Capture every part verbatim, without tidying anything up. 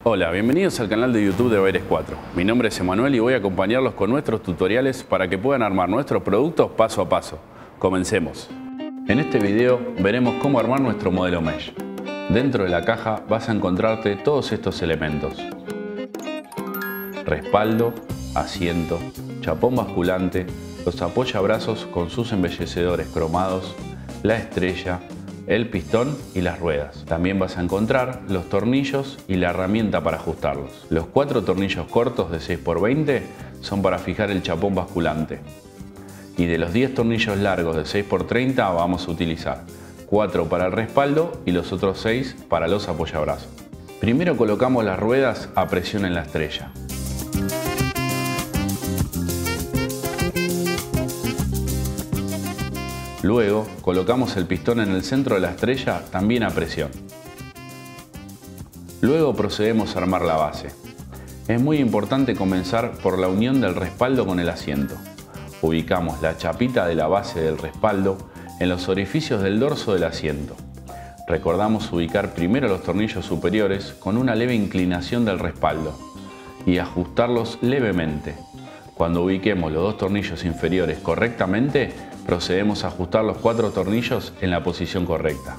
Hola, bienvenidos al canal de YouTube de Baires cuatro. Mi nombre es Emanuel y voy a acompañarlos con nuestros tutoriales para que puedan armar nuestros productos paso a paso. Comencemos. En este video veremos cómo armar nuestro modelo Mesh. Dentro de la caja vas a encontrarte todos estos elementos: respaldo, asiento, chapón basculante, los apoyabrazos con sus embellecedores cromados, la estrella, el pistón y las ruedas. También vas a encontrar los tornillos y la herramienta para ajustarlos. Los cuatro tornillos cortos de seis por veinte son para fijar el chapón basculante. Y de los diez tornillos largos de seis por treinta vamos a utilizar cuatro para el respaldo y los otros seis para los apoyabrazos. Primero colocamos las ruedas a presión en la estrella. Luego colocamos el pistón en el centro de la estrella, también a presión. Luego procedemos a armar la base. Es muy importante comenzar por la unión del respaldo con el asiento. Ubicamos la chapita de la base del respaldo en los orificios del dorso del asiento. Recordamos ubicar primero los tornillos superiores con una leve inclinación del respaldo y ajustarlos levemente. Cuando ubiquemos los dos tornillos inferiores correctamente, procedemos a ajustar los cuatro tornillos en la posición correcta.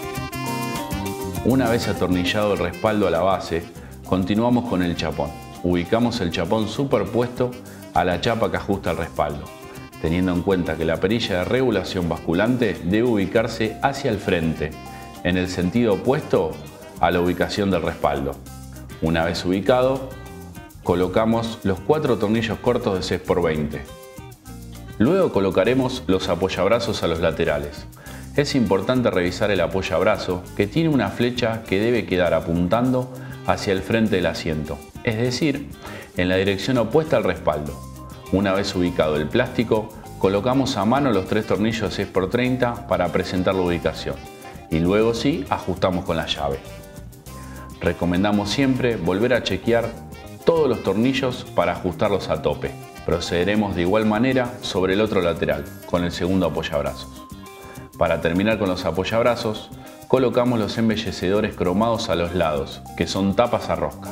Una vez atornillado el respaldo a la base, continuamos con el chapón. Ubicamos el chapón superpuesto a la chapa que ajusta el respaldo, teniendo en cuenta que la perilla de regulación basculante debe ubicarse hacia el frente, en el sentido opuesto a la ubicación del respaldo. Una vez ubicado, colocamos los cuatro tornillos cortos de seis por veinte. Luego colocaremos los apoyabrazos a los laterales. Es importante revisar el apoyabrazo, que tiene una flecha que debe quedar apuntando hacia el frente del asiento, es decir, en la dirección opuesta al respaldo. Una vez ubicado el plástico, colocamos a mano los tres tornillos de seis por treinta para presentar la ubicación y luego sí ajustamos con la llave. Recomendamos siempre volver a chequear todos los tornillos para ajustarlos a tope. Procederemos de igual manera sobre el otro lateral, con el segundo apoyabrazos. Para terminar con los apoyabrazos, colocamos los embellecedores cromados a los lados, que son tapas a rosca.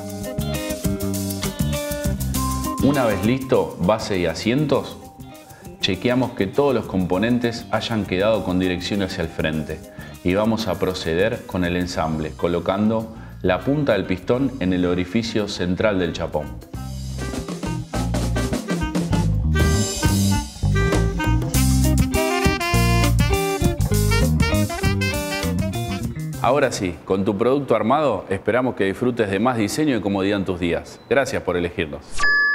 Una vez listo base y asientos, chequeamos que todos los componentes hayan quedado con dirección hacia el frente y vamos a proceder con el ensamble, colocando la punta del pistón en el orificio central del chapón. Ahora sí, con tu producto armado, esperamos que disfrutes de más diseño y comodidad en tus días. Gracias por elegirnos.